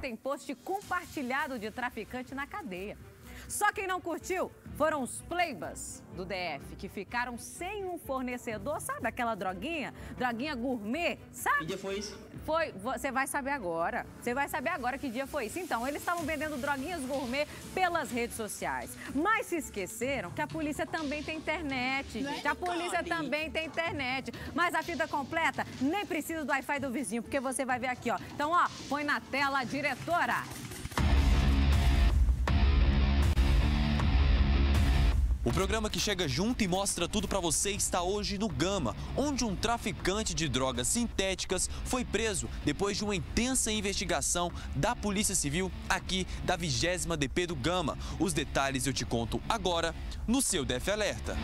tem post compartilhado de traficante na cadeia. Só quem não curtiu foram os pleibas do DF, que ficaram sem um fornecedor, sabe aquela droguinha? Droguinha gourmet, sabe? Que dia foi isso? Você vai saber agora. Você vai saber agora que dia foi isso. Então, eles estavam vendendo droguinhas gourmet pelas redes sociais. Mas se esqueceram que a polícia também tem internet, gente. A polícia também tem internet. Mas a fita completa nem precisa do Wi-Fi do vizinho, porque você vai ver aqui, ó. Então, ó, põe na tela, diretora. O programa que chega junto e mostra tudo pra você está hoje no Gama, onde um traficante de drogas sintéticas foi preso depois de uma intensa investigação da Polícia Civil aqui da 20ª DP do Gama. Os detalhes eu te conto agora no seu DF Alerta.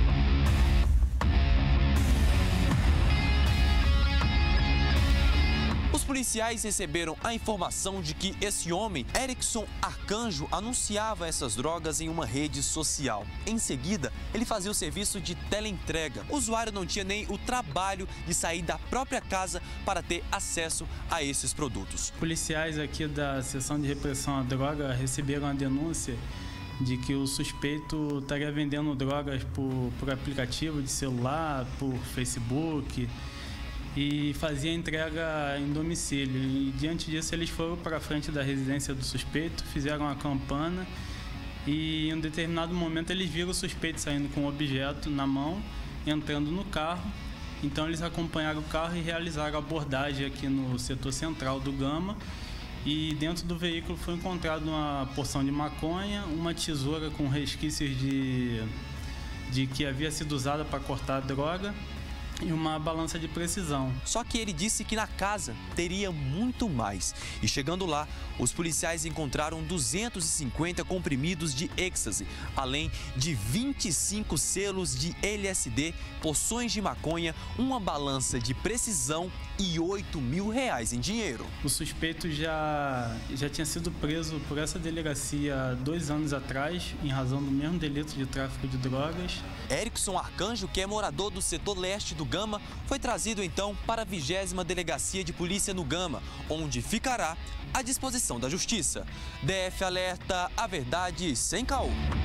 Os policiais receberam a informação de que esse homem, Erickson Arcanjo, anunciava essas drogas em uma rede social. Em seguida, ele fazia o serviço de teleentrega. O usuário não tinha nem o trabalho de sair da própria casa para ter acesso a esses produtos. Policiais aqui da Seção de Repressão à Droga receberam a denúncia de que o suspeito estaria vendendo drogas por aplicativo de celular, por Facebook, e fazia entrega em domicílio. E diante disso eles foram para a frente da residência do suspeito, fizeram a campana e em um determinado momento eles viram o suspeito saindo com um objeto na mão, entrando no carro. Então eles acompanharam o carro e realizaram a abordagem aqui no setor central do Gama. E dentro do veículo foi encontrada uma porção de maconha, uma tesoura com resquícios de que havia sido usada para cortar a droga, e uma balança de precisão. Só que ele disse que na casa teria muito mais. E chegando lá, os policiais encontraram 250 comprimidos de êxtase, além de 25 selos de LSD, porções de maconha, uma balança de precisão e R$8 mil em dinheiro. O suspeito já tinha sido preso por essa delegacia 2 anos atrás, em razão do mesmo delito de tráfico de drogas. Erickson Arcanjo, que é morador do setor leste do Gama, foi trazido então para a 20ª Delegacia de Polícia no Gama, onde ficará à disposição da Justiça. DF Alerta, a verdade sem caô.